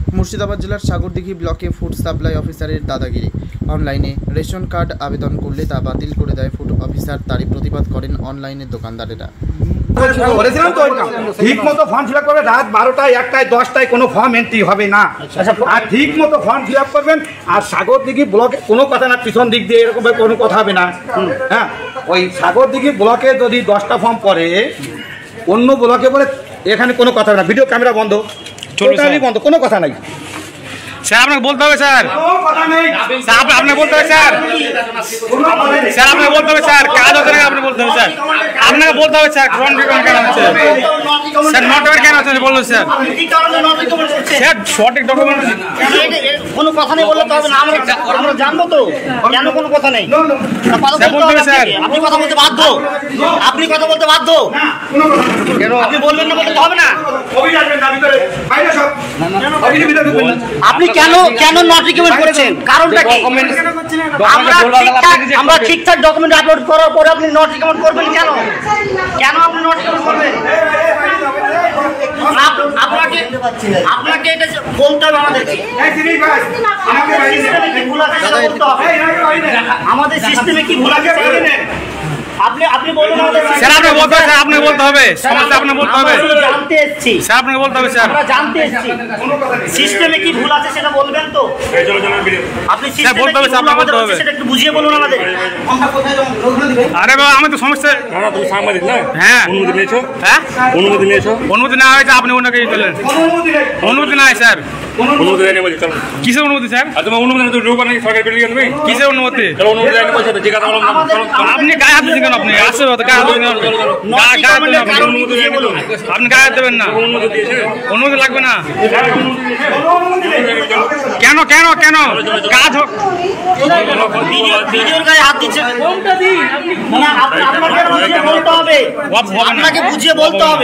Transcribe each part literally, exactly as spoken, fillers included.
মুর্শিদাবাদ জেলার সাগরদিঘি ব্লকে food supply অফিসারের দাদাগিরি। অনলাইনে রেশন কার্ড আবেদন করলে তা বাতিল করে দেয় ফুড অফিসার। তারই প্রতিবাদ করেন অনলাইনের দোকানদারেরা। বলেছিলাম তো ঠিক মতো ফর্ম ফিল আপ করবে, রাত বারোটায় একটায় দশটায় কোনো ফর্ম এন্ট্রি হবে না। আর ঠিক মতো ফর্ম ফিল আপ করবেন। আর সাগরদিঘি ব্লকে কোনো কথা না, পিছন দিক দিয়ে এরকম কোনো কথা হবে না। হ্যাঁ, ওই সাগরদিঘি ব্লকে যদি দশটা ফর্ম পড়ে, অন্য ব্লকে বলে এখানে কোনো কথা হবে না। ভিডিও ক্যামেরা বন্ধ, টোটালি বন্ধ, কোনো কথা নাই। স্যার আপনাকে বলতে হবে স্যার, আপনাকে বলতে হবে স্যার, স্যার আপনাকে বলতে হবে স্যার, কাজ হচ্ছে না আপনি বলতে হবে স্যার, আপনাকে বলতে হবে স্যার ফ্রন্ট রিকমেন্ড কেন হচ্ছে স্যার, নট রিকমেন্ড কেন হচ্ছে বলুন স্যার। স্যার সঠিক ডকুমেন্ট কোনো কথা নেই বললে তো হবে না, আমরা আমরা জানবো তো কেন কোনো কথা নেই। স্যার বলতে হবে স্যার, আপনি কথা বলতে বাধ্য, আপনি কথা বলতে বাধ্য, আপনি বলবেন না বলতে হবে না। আপনি কেন কেন নট রিকমেন্ড করেছেন, কারণটা কি? আমরা ঠিকঠাক আমরা ঠিকঠাক ডকুমেন্ট আপলোড করার পরে আপনি নট রিকমেন্ড করবেন কেন? কেন আপনি নট রিকমেন্ড করবেন? আপনাকে আপনাকে এটা বলতে হবে আমাদেরকে। আমাদের সিস্টেমে কি ভুল আছে আপনি আপনি বলুন স্যার, আপনি বলতে হবে স্যার, আপনি বলতে হবে সমস্যা, আপনি বলতে হবে জানতে এসেছি স্যার, আপনাকে বলতে হবে স্যার, আমরা জানতে এসেছি সিস্টেমে কি ভুল আছে সেটা বলবেন তো। আপনি সিস্টেমে বলতে হবে, আপনি বলতে হবে, সেটা একটু বুঝিয়ে বলুন আমাদের। আরে বাবা, আমি তো সমস্যা না, তুমি সাংবাদিক না? হ্যাঁ, অনুমতি নিয়েছো? হ্যাঁ, অনুমতি নিয়েছো? অনুমতি না হয়েছে আপনি ওনাকে বললেন অনুমতি নাই স্যার, অনুমতি দেয়নি বলছি। চলো, কিসের অনুমতি স্যার? তোমার অনুমতি না তো ঢুকবা নাকি সরকারি বিল্ডিং এ? কিসের অনুমতি? চলো, অনুমতি দেয়নি বলছে তো, জিজ্ঞাসা করলাম। আপনি গায়ে হাত দিচ্ছেন কেন? আপনি আসছে তো গায়ে হাত দিচ্ছেন, আপনি গায়ে হাত দেবেন না, অনুমতি লাগবে না। কেন কেন কেন কাজ হোক, ভিডিওর গায়ে হাত দিচ্ছেন, বলতে হবে, আপনাকে বুঝিয়ে বলতে হবে,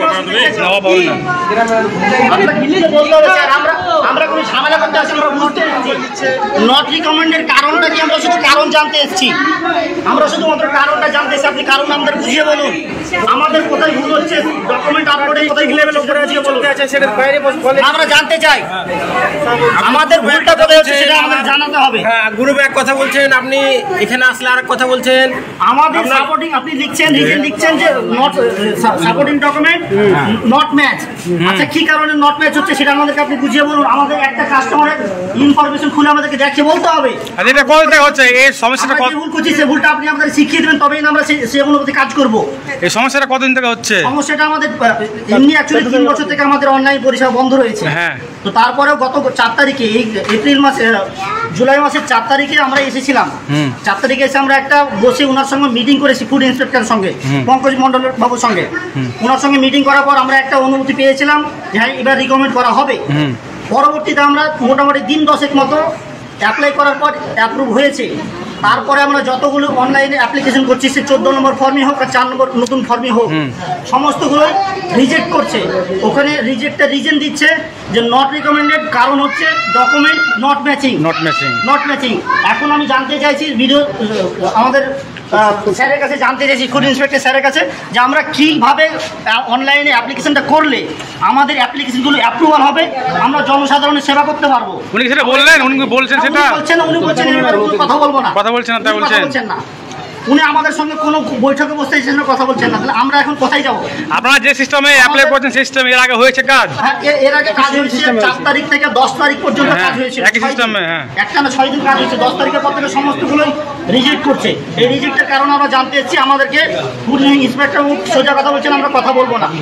আমরা কোনো ঝামেলা করতে আসছি, আমরা বুঝতে এসেছি নট রিকমেন্ডের কারণটা কি, আমরা শুধু কারণ জানতে এসেছি, আমরা শুধুমাত্র কারণটা জানতে এসেছি। আপনি কারণ আমাদের বুঝিয়ে বলুন, আমাদের কোথায় ভুল হচ্ছে, ডকুমেন্ট আপলোডে কোথায় লেভেল উপরে বুঝিয়ে বলুন, আমরা জানতে চাই আমাদের ভুলটা কোথায় হচ্ছে সেটা আমাদের জানাতে হবে। হ্যাঁ, গ্রুপে এক কথা বলছেন, আপনি এখানে আসলে আরেক কথা বলছেন। আমাদের সাপোর্টিং আপনি লিখছেন, রিজন লিখছেন যে not supporting document not match. আচ্ছা, কি কারণে নট ম্যাচ হচ্ছে সেটা আমাদেরকে আপনি বুঝিয়ে বলুন। আমাদের একটা কাস্টমারের ইনফরমেশন খুলে আমাদেরকে দেখিয়ে বলতে হবে। আর এটা কোথায় হচ্ছে এই সমস্যাটা, কত ভুল করছি সেই ভুলটা আপনি আমাদের শিখিয়ে দেবেন, তবেই আমরা সেই অনুমতি কাজ করব। এই সমস্যাটা কতদিন থেকে হচ্ছে? সমস্যাটা আমাদের এমনি অ্যাকচুয়ালি তিন বছর থেকে আমাদের অনলাইন পরিষেবা বন্ধ রয়েছে। হ্যাঁ, তো তারপরেও গত চার তারিখে এই এপ্রিল মাসে জুলাই মাসের চার তারিখে আমরা এসেছিলাম। চার তারিখে এসে আমরা একটা বসে ওনার সঙ্গে মিটিং করেছি, ফুড ইন্সপেক্টরের সঙ্গে, পঙ্কজ মন্ডল বাবুর সঙ্গে। ওনার সঙ্গে মিটিং করার পর আমরা একটা অনুমতি পেয়েছিলাম যে হ্যাঁ এবার রিকমেন্ড করা হবে। পরবর্তীতে আমরা মোটামুটি দিন দশেক মতো অ্যাপ্লাই করার পর অ্যাপ্রুভ হয়েছে। তারপরে আমরা যতগুলো অনলাইনে অ্যাপ্লিকেশন করছি, সে চোদ্দো নম্বর ফর্মই হোক আর চার নম্বর নতুন ফর্মই হোক, সমস্তগুলো রিজেক্ট করছে। ওখানে রিজেক্টের রিজন দিচ্ছে যে নট রিকমেন্ডেড, কারণ হচ্ছে document not matching not matching not matching এখন আমি জানতে চাইছি ভিডিও আমাদের স্যারের কাছে জানতে চাইছি, ফুড ইন্সপেক্টর স্যারের কাছে, যে আমরা কীভাবে অনলাইনে অ্যাপ্লিকেশনটা করলে আমাদের অ্যাপ্লিকেশনগুলো অ্যাপ্রুভাল হবে, আমরা জনসাধারণের সেবা করতে পারবো। উনি সেটা বললেন, উনি বলছেন সেটা বলছেন উনি বলছেন কথা বলবো না, কথা বলছেন না, তাই বলছেন না। উনি আমাদের সঙ্গে কোনো বৈঠকে বসতে এসেছেন না, কথা বলছেন না। তাহলে আমরা এখন কোথায় যাবো? আপনারা যে সিস্টেমে অ্যাপ্লাই করছেন সিস্টেম এর আগে হয়েছে কাজ? হ্যাঁ, এর আগে কাজ হয়েছে, চার তারিখ থেকে দশ তারিখ পর্যন্ত কাজ হয়েছে একই সিস্টেমে। হ্যাঁ, একটা না ছয় দিন কাজ হয়েছে। দশ তারিখের পর থেকে সমস্তগুলোই রিজেক্ট করছে। এই রিজেক্টের কারণে আমরা জানতে এসেছি, আমাদেরকে ফুড ইন্সপেক্টর সোজা কথা বলছেন, আমরা কথা বলবো না।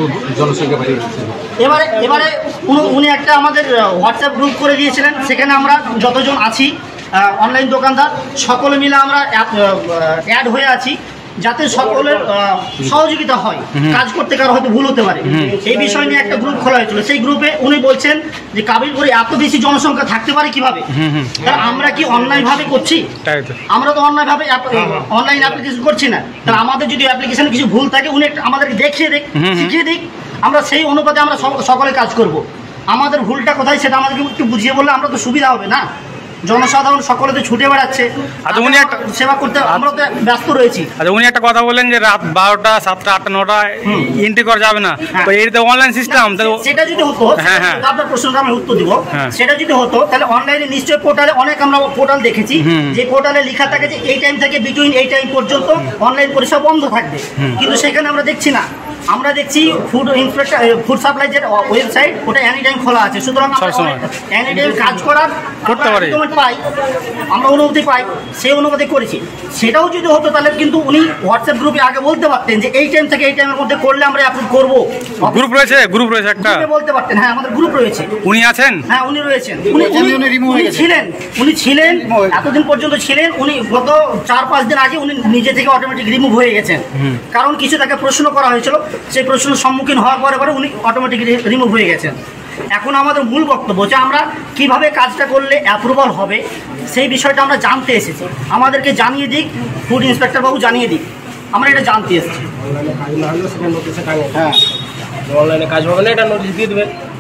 এবারে এবারে উনি একটা আমাদের হোয়াটসঅ্যাপ গ্রুপ করে দিয়েছিলেন, সেখানে আমরা যতজন আছি অনলাইন দোকানদার সকলে মিলে আমরা অ্যাড হয়ে আছি, যাতে সকলের সহযোগিতা হয়, কাজ করতে কারো হয়তো ভুল হতে পারে। এই বিষয় নিয়ে একটা গ্রুপ খোলা হয়েছিল। সেই গ্রুপে উনি বলছেন যে কাবিলপুরে এত বেশি জনসংখ্যা থাকতে পারে কিভাবে, আমরা কি অনলাইন ভাবে করছি? আমরা তো অনলাইন ভাবে অনলাইন অ্যাপ্লিকেশন করছি না। তাহলে আমাদের যদি অ্যাপ্লিকেশনে কিছু ভুল থাকে উনি আমাদেরকে দেখিয়ে দিক, শিখিয়ে দিক, আমরা সেই অনুপাতে আমরা সকলে কাজ করব। আমাদের ভুলটা কোথায় সেটা আমাদেরকে একটু বুঝিয়ে বললে আমরা তো সুবিধা হবে না। জনসাধারণ সকলে তো ছুটে বেড়াচ্ছে, আচ্ছা, উনি একটা- সেবা করতে আমরা তো ব্যস্ত রয়েছি। আচ্ছা, উনি একটা কথা বললেন যে রাত বারোটা সাতটা আটটা নটায় এন্ট্রি করা যাবে না, তো এটা অনলাইন সিস্টেম। সেটা যদি হতো, হ্যাঁ, হ্যাঁ। আপনার প্রশ্নটা আমি উত্তর দিব। হ্যাঁ। সেটা যদি হতো তাহলে অনলাইনে নিশ্চয়ই পোর্টালে অনেক আমরা পোর্টাল দেখেছি যে পোর্টালে লেখা থাকে যে এই টাইম থেকে বিটুইন এই টাইম পর্যন্ত অনলাইন পরিষেবা বন্ধ থাকবে, কিন্তু সেখানে আমরা দেখছি না। আমরা দেখছি ফুড ইন্সপেক্টর ফুড সাপ্লাই যে ওয়েবসাইট ওটা এনি টাইম খোলা আছে, সুতরাং সবসময়। এনি টাইম কাজ করার করতে পারি। আমরা পাই, আমরা অনুমতি পাই, সেই অনুমতি করেছি। সেটাও যদি হতো তাহলে কিন্তু উনি হোয়াটসঅ্যাপ গ্রুপে আগে বলতে পারতেন যে এই টাইম থেকে এই টাইমের মধ্যে করলে আমরা অ্যাপ্রুভ করবো। গ্রুপ রয়েছে, গ্রুপ রয়েছে একটা, গ্রুপে বলতে পারতেন। হ্যাঁ, আমাদের গ্রুপ রয়েছে। উনি আছেন। হ্যাঁ, উনি রয়েছেন। উনি উনি- উনি ছিলেন উনি ছিলেন এতদিন পর্যন্ত ছিলেন। উনি গত চার পাঁচ দিন আগে উনি নিজে থেকে অটোমেটিক রিমুভ হয়ে গেছেন, কারণ কিছু তাকে প্রশ্ন করা হয়েছিল, সেই প্রশ্নের সম্মুখীন হওয়ার পরে পরে উনি অটোমেটিক রিমুভ হয়ে গেছেন। এখন আমাদের মূল বক্তব্য যে আমরা কিভাবে কাজটা করলে অ্যাপ্রুভাল হবে সেই বিষয়টা আমরা জানতে এসেছি। আমাদেরকে জানিয়ে দিক, ফুড ইন্সপেক্টর বাবু জানিয়ে দিক, আমরা এটা জানতে এসেছি। হ্যাঁ, অনলাইনে কাজ হবে না, এটা নোটিশ দিয়ে দেবেন।